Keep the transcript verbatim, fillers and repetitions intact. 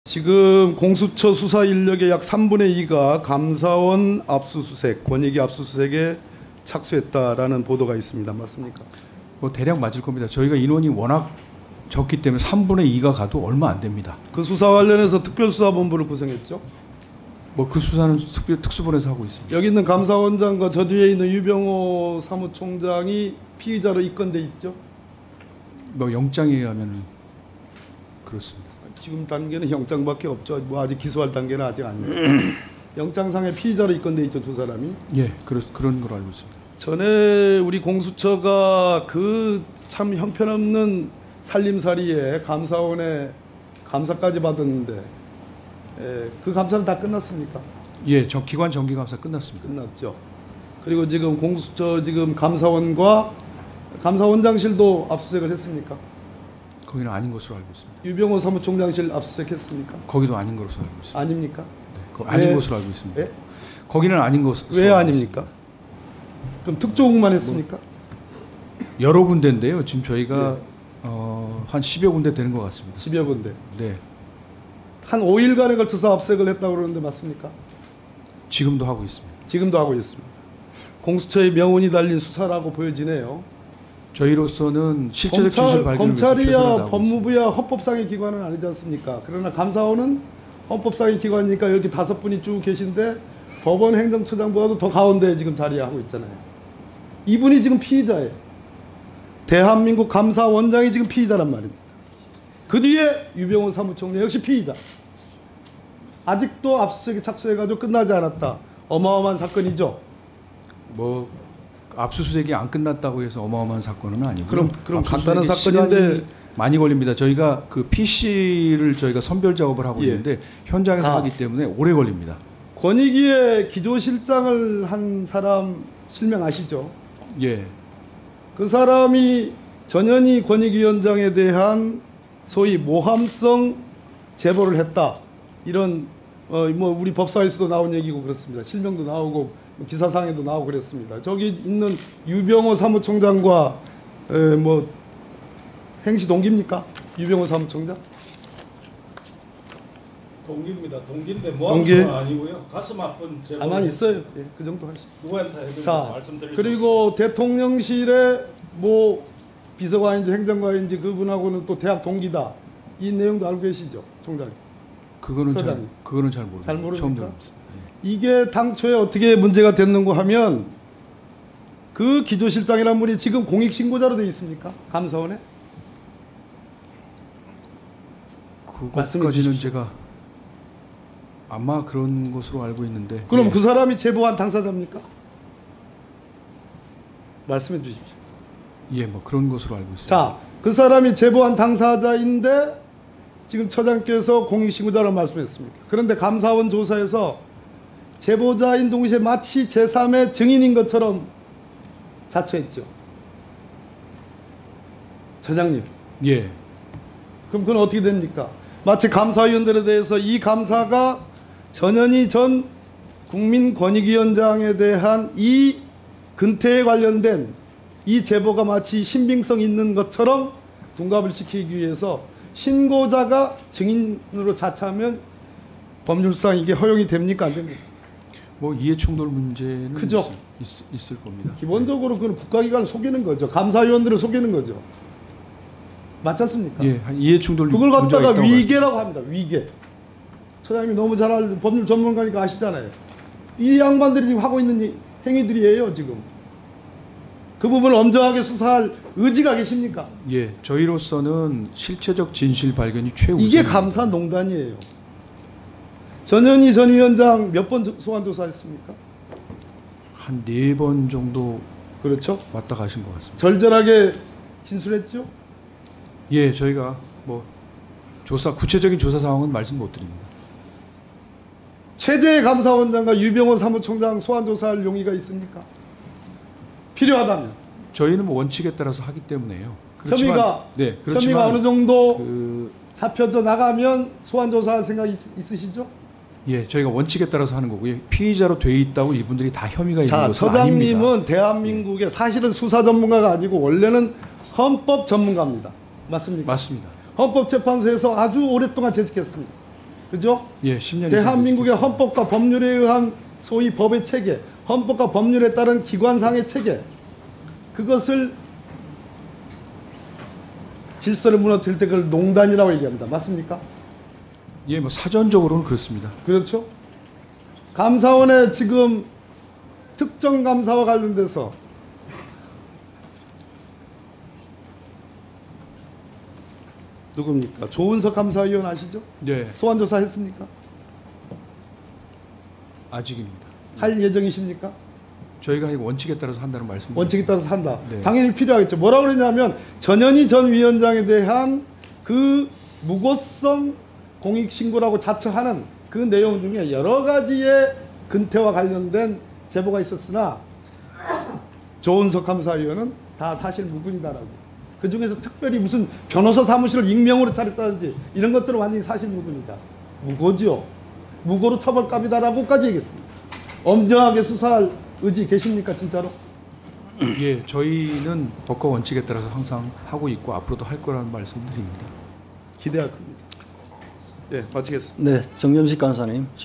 지금 공수처 수사 인력의 약 삼분의 이가 감사원 압수수색, 권익위 압수수색에 착수했다라는 보도가 있습니다. 맞습니까? 뭐 대략 맞을 겁니다. 저희가 인원이 워낙 적기 때문에 삼분의 이가 가도 얼마 안 됩니다. 그 수사 관련해서 특별수사본부를 구성했죠? 뭐 그 수사는 특별 특수본에서 하고 있습니다. 여기 있는 감사원장과 저 뒤에 있는 유병호 사무총장이 피의자로 입건돼 있죠? 뭐 영장에 의하면 그렇습니다. 지금 단계는 영장밖에 없죠. 뭐 아직 기소할 단계는 아직 아닙니다. 영장상의 피의자로 입건돼 있죠, 두 사람이. 예, 그런 그런 걸로 알고 있습니다. 전에 우리 공수처가 그 참 형편없는 살림살이에 감사원에 감사까지 받았는데, 예, 그 감사는 다 끝났습니까? 예, 저 기관 정기 감사 끝났습니다. 끝났죠. 그리고 지금 공수처 지금 감사원과 감사원장실도 압수수색을 했습니까? 거기는 아닌 것으로 알고 있습니다. 유병호 사무총장실 압수수색했습니까? 거기도 아닌 것으로 알고 있습니다. 아닙니까? 네, 거, 아닌 왜, 것으로 알고 있습니다. 예? 거기는 아닌 것으로. 왜 아닙니까? 그럼 특조국만 했습니까? 뭐, 여러 군데인데요. 지금 저희가 예. 어, 한 십여 군데 되는 것 같습니다. 십여 군데. 네. 한 오 일간에 걸쳐서 압수수색을 했다고 그러는데 맞습니까? 지금도 하고 있습니다. 지금도 하고 있습니다. 공수처의 명운이 달린 수사라고 보여지네요. 저희로서는 실체적 진실 발견을 검찰이야 법무부야 헌법상의 기관은 아니지 않습니까? 그러나 감사원은 헌법상의 기관이니까 이렇게 다섯 분이 쭉 계신데 법원 행정처장보다도 더 가운데에 지금 자리하고 있잖아요. 이분이 지금 피의자예요. 대한민국 감사원장이 지금 피의자란 말입니다. 그 뒤에 유병호 사무총장 역시 피의자. 아직도 압수수색에 착수해가지고 끝나지 않았다. 어마어마한 사건이죠. 뭐 압수수색이 안 끝났다고 해서 어마어마한 사건은 아니고요. 그럼 그럼 간단한 사건인데 많이 걸립니다. 저희가 그 피씨를 저희가 선별 작업을 하고 예. 있는데 현장에서 아. 하기 때문에 오래 걸립니다. 권익위의 기조실장을 한 사람 실명 아시죠? 예. 그 사람이 전현희 권익위원장에 대한 소위 모함성 제보를 했다. 이런 어 뭐 우리 법사위에서도 나온 얘기고 그렇습니다. 실명도 나오고 기사상에도 나오고 그랬습니다. 저기 있는 유병호 사무총장과 에, 뭐 행시 동기입니까? 유병호 사무총장? 동기입니다. 동기인데 동기? 모함은 아니고요. 가슴 아픈 제보. 가만히 있어요. 예, 그 정도 하시죠. 누구한테 해드리고 자, 말씀드릴 그리고 대통령실의 뭐 비서관인지 행정관인지 그분하고는 또 대학 동기다. 이 내용도 알고 계시죠, 총장님? 그거는 잘 소장님. 그거는 잘 모릅니다. 잘 모릅니까? 처음 들었습니다. 예. 이게 당초에 어떻게 문제가 됐는고 하면 그 기조실장이라는 분이 지금 공익신고자로 되어 있습니까? 감사원에? 말씀해 그것까지는 주십시오. 제가 아마 그런 것으로 알고 있는데. 그럼 예. 그 사람이 제보한 당사자입니까? 말씀해 주십시오. 예, 뭐 그런 것으로 알고 있습니다. 자, 그 사람이 제보한 당사자인데 지금 처장께서 공익신고자라고 말씀했습니다. 그런데 감사원 조사에서 제보자인 동시에 마치 제삼의 증인인 것처럼 자처했죠. 처장님. 예. 그럼 그건 어떻게 됩니까? 마치 감사위원들에 대해서 이 감사가 전현희 전 국민권익위원장에 대한 이 근태에 관련된 이 제보가 마치 신빙성 있는 것처럼 둔갑을 시키기 위해서 신고자가 증인으로 자처하면 법률상 이게 허용이 됩니까? 안 됩니까? 뭐 이해충돌 문제는 크죠? 있, 있, 있을 겁니다. 기본적으로 그건 국가기관을 속이는 거죠. 감사위원들을 속이는 거죠. 맞지 않습니까? 예, 한 이해충돌 그걸 문제가 갖다가 있다고 위계라고 합니다. 위계. 처장님이 너무 잘 알는 법률 전문가니까 아시잖아요. 이 양반들이 지금 하고 있는 이 행위들이에요, 지금. 그 부분을 엄정하게 수사할 의지가 계십니까? 예, 저희로서는 실체적 진실 발견이 최우선. 이게 감사농단이에요. 전현희 전 위원장 몇 번 소환 조사했습니까? 한 네 번 정도 그렇죠. 왔다 가신 것 같습니다. 절절하게 진술했죠. 예, 저희가 뭐 조사 구체적인 조사 상황은 말씀 못 드립니다. 최재해 감사원장과 유병호 사무총장 소환 조사할 용의가 있습니까? 필요하다면. 저희는 뭐 원칙에 따라서 하기 때문에요. 그렇지만, 혐의가 네, 그렇지만 혐의가 어느 정도 그, 잡혀져 나가면 소환 조사할 생각 있, 있으시죠? 예, 저희가 원칙에 따라서 하는 거고요. 피의자로 돼 있다고 이분들이 다 혐의가 있는 자, 것은 처장님은 아닙니다. 대한민국의 사실은 수사 전문가가 아니고 원래는 헌법 전문가입니다. 맞습니까? 맞습니다. 헌법재판소에서 아주 오랫동안 재직했습니다. 그죠? 예, 십 년 대한민국의 헌법과 법률에 의한 소위 법의 체계, 헌법과 법률에 따른 기관상의 체계, 그것을 질서를 무너뜨릴 때 그걸 농단이라고 얘기합니다. 맞습니까? 예, 뭐 사전적으로는 그렇습니다. 그렇죠? 감사원의 지금 특정 감사와 관련돼서 누굽니까? 조은석 감사위원 아시죠? 네, 소환 조사했습니까? 아직입니다. 할 예정이십니까? 저희가 원칙에 따라서 한다는 말씀. 원칙에 따라서 한다. 네. 당연히 필요하겠죠. 뭐라고 그러냐면 전현희 전 위원장에 대한 그 무고성 공익신고라고 자처하는 그 내용 중에 여러 가지의 근태와 관련된 제보가 있었으나 조은석 감사위원은 다 사실 무근이다라고. 그 중에서 특별히 무슨 변호사 사무실을 익명으로 차렸다든지 이런 것들은 완전히 사실 무근이다. 무고죠. 무고로 처벌감이다라고까지 얘기했습니다. 엄정하게 수사할 의지 계십니까 진짜로? 예, 저희는 법과 원칙에 따라서 항상 하고 있고 앞으로도 할 거라는 말씀드립니다. 기대할 겁니다. 예, 마치겠습니다. 네, 정점식 간사님.